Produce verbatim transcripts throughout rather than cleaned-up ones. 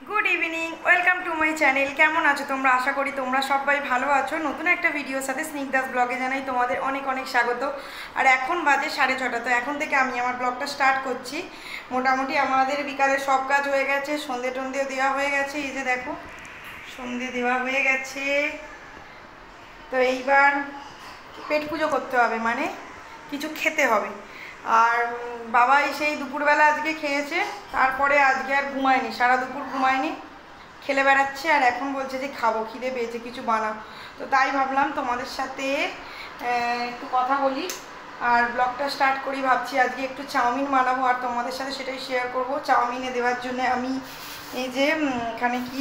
Good evening, welcome to my channel. কেমন আছো তোমরা? আশা করি তোমরা সবাই ভালো আছো। নতুন একটা ভিডিওর সাথে স্নিগ্ধাস ব্লগে জানাই তোমাদের অনেক অনেক স্বাগত। আর এখন বাজে সাড়ে ছটা, তো এখন থেকে আমি আমার ব্লগটা স্টার্ট করছি। মোটামুটি আমাদের বিকালে সব কাজ হয়ে গেছে, সন্ধে টন্ধেও দেওয়া হয়ে গেছে। এই যে দেখো, সন্ধে দেওয়া হয়ে গেছে। তো এইবার পেট পুজো করতে হবে, মানে কিছু খেতে হবে। আর বাবাই সেই দুপুরবেলা আজকে খেয়েছে, তারপরে আজকে আর ঘুমায়নি, সারা দুপুর ঘুমায়নি, খেলে বেড়াচ্ছে। আর এখন বলছে যে খাবো, খিদে পেয়েছে, কিছু বানাও। তো তাই ভাবলাম তোমাদের সাথে একটু কথা বলি আর ব্লগটা স্টার্ট করি। ভাবছি আজকে একটু চাউমিন বানাবো আর তোমাদের সাথে সেটাই শেয়ার করব। চাউমিনে দেওয়ার জন্য আমি এই যে এখানে কি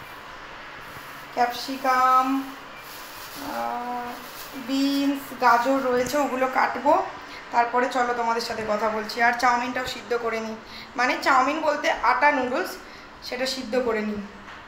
ক্যাপসিকাম, বিনস, গাজর রয়েছে, ওগুলো কাটবো। তারপরে চলো তোমাদের সাথে কথা বলছি। আর চাউমিনটাও সিদ্ধ করে নিই, মানে চাউমিন বলতে আটা নুডলস, সেটা সিদ্ধ করে নিই।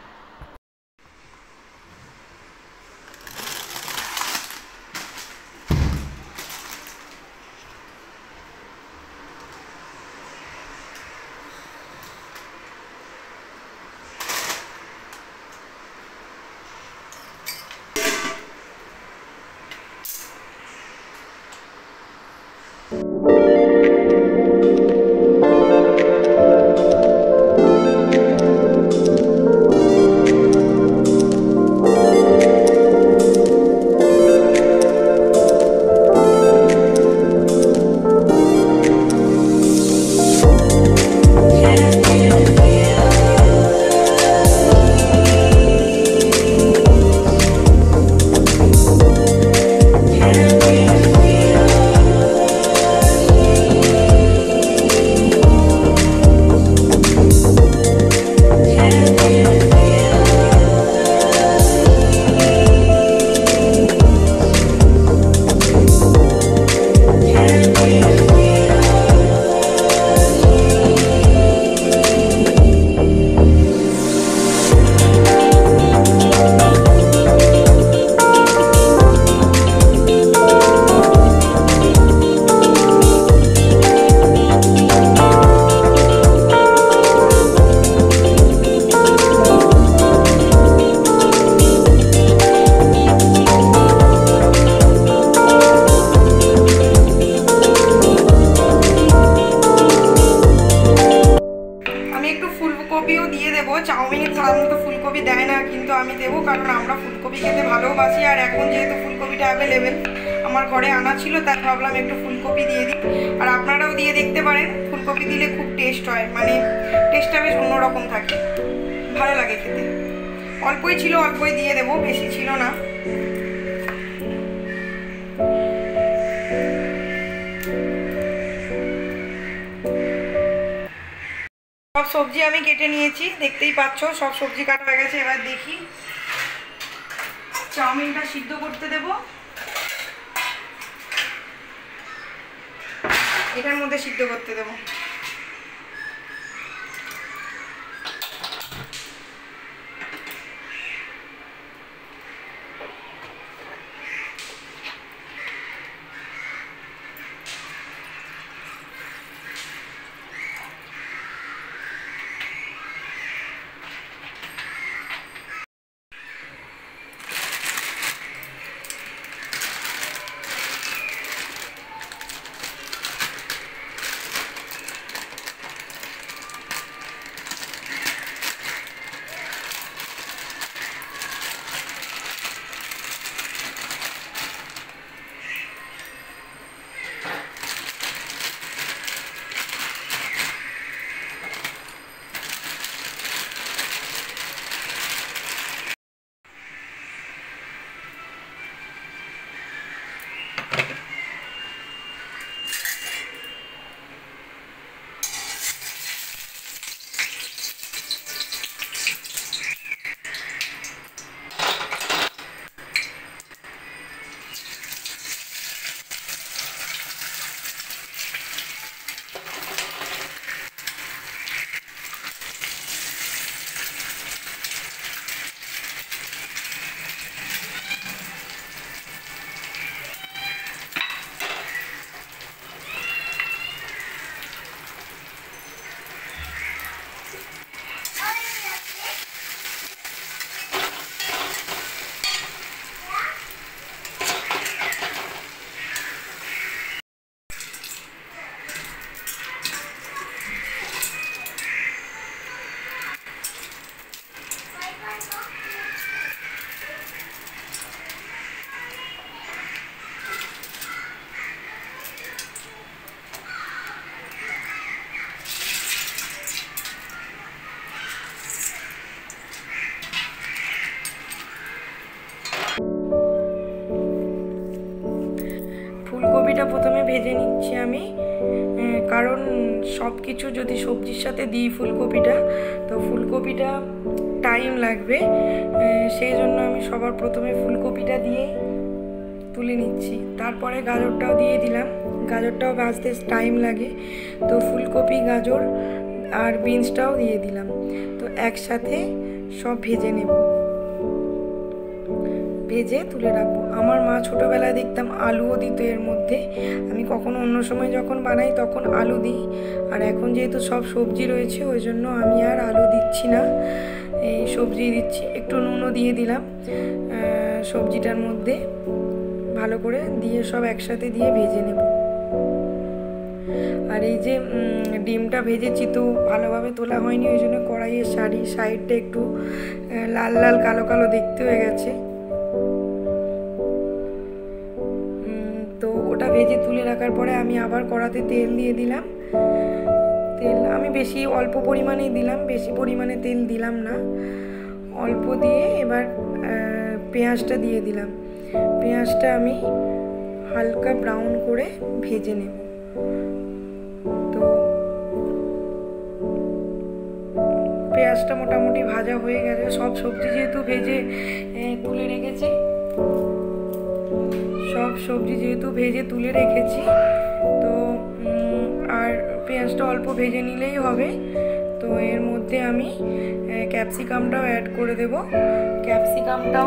ফুলকপিও দিয়ে দেবো। চাউমিনে সাধারণত ফুলকপি দেয় না, কিন্তু আমি দেবো, কারণ আমরা ফুলকপি খেতে ভালোবাসি। আর এখন যেহেতু ফুলকপিটা অ্যাভেলেবেল আমার ঘরে আনা ছিল, তাই ভাবলাম একটু ফুলকপি দিয়ে দিই। আর আপনারাও দিয়ে দেখতে পারেন, ফুলকপি দিলে খুব টেস্ট হয়, মানে টেস্টটা বেশ অন্যরকম থাকে, ভালো লাগে খেতে। অল্পই ছিল, অল্পই দিয়ে দেবো, বেশি ছিল না। সব সবজি আমি কেটে নিয়েছি, দেখতেই পাচ্ছ সব সবজি কাটা হয়ে গেছে। এবার দেখি চাউমিনটা সিদ্ধ করতে দেব, এটার মধ্যে সিদ্ধ করতে দেব। ফুলকপিটা প্রথমে ভেজে নিচ্ছি আমি, কারণ সব কিছু যদি সবজির সাথে দিই ফুলকপিটা, তো ফুলকপিটা টাইম লাগবে, সেই জন্য আমি সবার প্রথমে ফুলকপিটা দিয়ে তুলে নিচ্ছি। তারপরে গাজরটাও দিয়ে দিলাম, গাজরটাও ভাজতে টাইম লাগে, তো ফুলকপি গাজর আর বিনসটাও দিয়ে দিলাম, তো একসাথে সব ভেজে নেব, ভেজে তুলে রাখবো। আমার মা ছোটোবেলায় দেখতাম আলুও দিত এর মধ্যে, আমি কখনো অন্য সময় যখন বানাই তখন আলু দিই, আর এখন যেহেতু সব সবজি রয়েছে ওই জন্য আমি আর আলু দিচ্ছি না, এই সবজি দিচ্ছি। একটু নুনও দিয়ে দিলাম সবজিটার মধ্যে, ভালো করে দিয়ে সব একসাথে দিয়ে ভেজে নেব। আর এই যে ডিমটা ভেজেছি তো ভালোভাবে তোলা হয়নি, ওই জন্য কড়াইয়ের শাড়ি সাইডটা একটু লাল লাল কালো কালো দেখতে হয়ে গেছে, তো ওটা ভেজে তুলে রাখার পরে আমি আবার কড়াতে তেল দিয়ে দিলাম। তেল আমি বেশি অল্প পরিমাণেই দিলাম, বেশি পরিমাণে তেল দিলাম না, অল্প দিয়ে এবার পেঁয়াজটা দিয়ে দিলাম। পেঁয়াজটা আমি হালকা ব্রাউন করে ভেজে নেব। তো পেঁয়াজটা মোটামুটি ভাজা হয়ে গেছে, সব সবজি যেহেতু ভেজে তুলে রেখেছি সব সবজি যেহেতু ভেজে তুলে রেখেছি তো আর পেঁয়াজটা অল্প ভেজে নিলেই হবে। তো এর মধ্যে আমি ক্যাপসিকামটাও অ্যাড করে দেব, ক্যাপসিকামটাও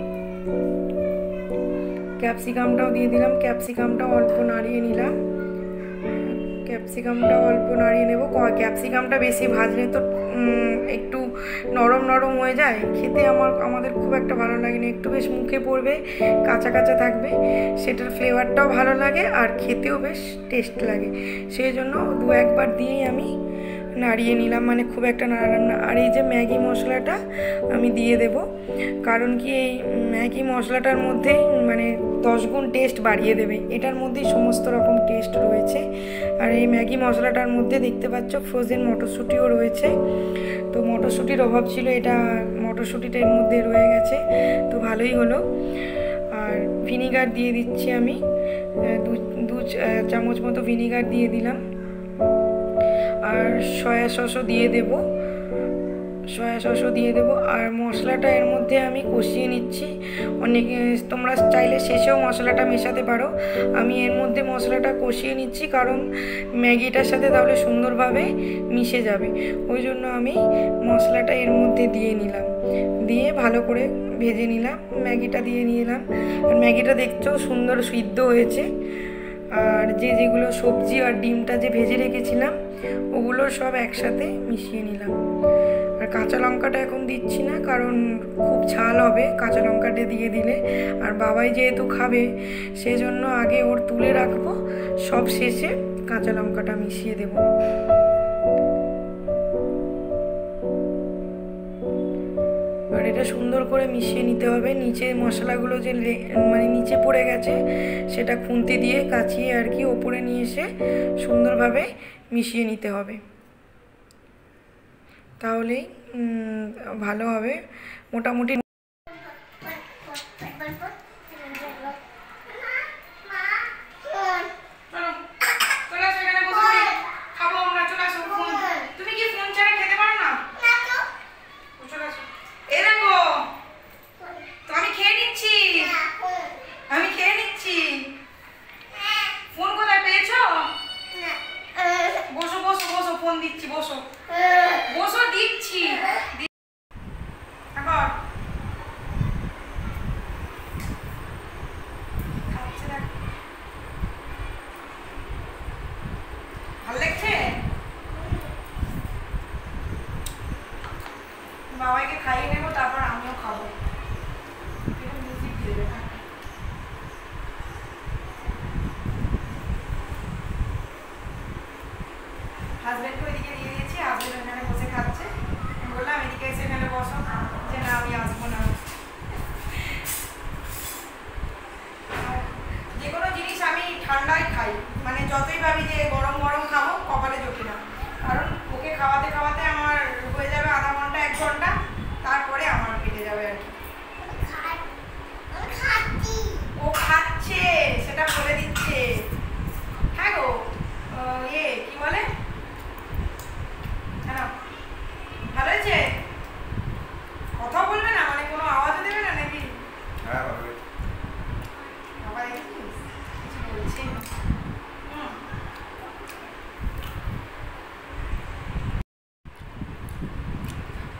ক্যাপসিকামটাও দিয়ে দিলাম, ক্যাপসিকামটাও অল্প নাড়িয়ে নিলাম, ক্যাপসিকামটাও অল্প নাড়িয়ে নেব। ক্যাপসিকামটা বেশি ভাজলে তো একটু নরম নরম হয়ে যায়, খেতে আমার আমাদের খুব একটা ভালো লাগে না, একটু বেশ মুখে পড়বে, কাঁচা কাঁচা থাকবে, সেটার ফ্লেভারটাও ভালো লাগে আর খেতেও বেশ টেস্ট লাগে, সেই জন্য দু একবার দিয়েই আমি নাড়িয়ে নিলাম, মানে খুব একটা নাড়ালাম না। আর এই যে ম্যাগি মশলাটা আমি দিয়ে দেব, কারণ কি এই ম্যাগি মশলাটার মধ্যে মানে দশ গুণ টেস্ট বাড়িয়ে দেবে, এটার মধ্যেই সমস্ত রকম টেস্ট রয়েছে। আর এই ম্যাগি মশলাটার মধ্যে দেখতে পাচ্ছ ফ্রোজেন মটরশুঁটিও রয়েছে, তো মটরশুঁটির অভাব ছিল, এটা মটরশুঁটিটা এর মধ্যে রয়ে গেছে, তো ভালোই হলো। আর ভিনিগার দিয়ে দিচ্ছি আমি, দু দু চামচ মতো ভিনিগার দিয়ে দিলাম, আর সয়া সসও দিয়ে দেব, সয়া সসও দিয়ে দেবো। আর মশলাটা এর মধ্যে আমি কষিয়ে নিচ্ছি, অনেকে তোমরা চাইলে শেষেও মশলাটা মেশাতে পারো, আমি এর মধ্যে মশলাটা কষিয়ে নিচ্ছি, কারণ ম্যাগিটার সাথে তাহলে সুন্দরভাবে মিশে যাবে, ওই জন্য আমি মশলাটা এর মধ্যে দিয়ে নিলাম, দিয়ে ভালো করে ভেজে নিলাম, ম্যাগিটা দিয়ে নিলাম। আর ম্যাগিটা দেখছো সুন্দর সিদ্ধ হয়েছে, আর যে যেগুলো সবজি আর ডিমটা যে ভেজে রেখেছিলাম ওগুলো সব একসাথে মিশিয়ে নিলাম। আর কাঁচা লঙ্কাটা এখন দিচ্ছি না, কারণ খুব ঝাল হবে কাঁচা লঙ্কাটা দিয়ে দিলে, আর বাবাই যেহেতু খাবে সেই জন্য আগে ওর তুলে রাখবো, সব শেষে কাঁচা লঙ্কাটা মিশিয়ে দেব। আর এটা সুন্দর করে মিশিয়ে নিতে হবে, নিচে মশলাগুলো যে মানে নিচে পড়ে গেছে সেটা খুন্তি দিয়ে কাচিয়ে আর কি ওপরে নিয়ে এসে সুন্দরভাবে মিশিয়ে নিতে হবে, তাহলেই ভালো হবে। মোটামুটি দিচ্ছি, বসো বসো দিচ্ছি। ভালো লাগছে, বাবাইকে খাইয়ে নেবো, তারপর আমিও খাবো। হাজব্যান্ডকে ওইদিকে দিয়ে দিয়েছি, হাজব্যান্ড ওখানে বসে খাচ্ছে, বললাম এদিকে এসে এখানে বসো, যে না আমি আসবো না। যে কোনো জিনিস আমি ঠান্ডাই খাই, মানে যতই ভাবি যে গরম গরম খাবো কপালে জোটে না, কারণ ওকে খাওয়াতে খাওয়াতে আমার হয়ে যাবে আধা ঘন্টা এক ঘন্টা, তারপরে আমার কেটে যাবে আর কি।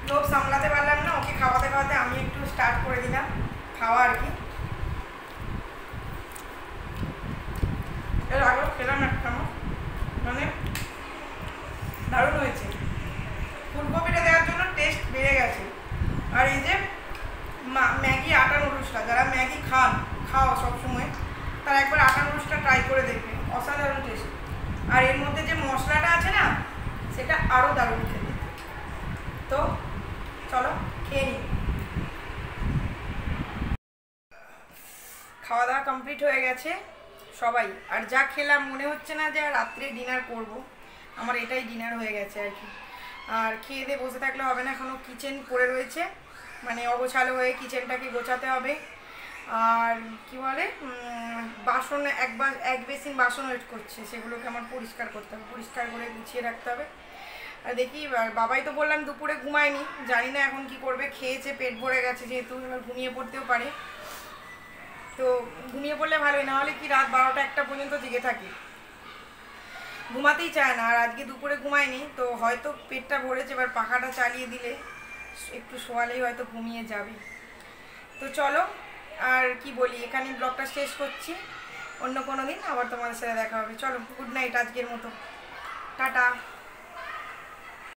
লোভ সামলাতে পারলাম না, ওকে খাওয়াতে খাওয়াতে আমি একটু স্টার্ট করে দিলাম খাওয়া আর কি। এর আগেও খেলাম একটা, মানে দারুণ হয়েছে। ফুলকপিটা দেওয়ার জন্য টেস্ট বেড়ে গেছে। আর এই যে ম্যাগি আটা নুডলসটা, যারা ম্যাগি খান খাও সবসময়, তারা একবার আটা নুডলসটা ট্রাই করে দেখবে, অসাধারণ টেস্ট। আর এর মধ্যে যে মশলাটা আছে না, সেটা আরও দারুণ খেতে। তো চলো খেয়ে নিই। খাওয়া দাওয়া কমপ্লিট হয়ে গেছে সবাই, আর যা খেলাম মনে হচ্ছে না যে রাত্রে ডিনার করব, আমার এটাই ডিনার হয়ে গেছে আর কি। আর খেয়ে দিয়ে বসে থাকলে হবে না, এখনও কিচেন পড়ে রয়েছে, মানে অগোছালো হয়ে কিচেনটাকে গোছাতে হবে। আর কি বলে বাসন একবার এক বেসিন বাসন ওয়েট করছে, সেগুলোকে আমার পরিষ্কার করতে হবে, পরিষ্কার করে গুছিয়ে রাখতে হবে। আর দেখি বাবাই তো বললাম দুপুরে ঘুমায়নি, জানি না এখন কি করবে, খেয়েছে পেট ভরে গেছে যেহেতু, এবার ঘুমিয়ে পড়তেও পারে। তো ঘুমিয়ে পড়লে ভালোই, না হলে কি রাত বারোটা একটা পর্যন্ত জেগে থাকি, ঘুমাতেই চায় না। আর আজকে দুপুরে ঘুমায়নি, তো হয়তো পেটটা ভরেছে, এবার পাখাটা চালিয়ে দিলে একটু শোয়ালেই হয়তো ঘুমিয়ে যাবে। তো চলো আর কি বলি, এখানে ব্লগটা শেষ করছি, অন্য কোনো দিন আবার তোমাদের সাথে দেখা হবে। চলো, গুড নাইট আজকের মতো, টাটা।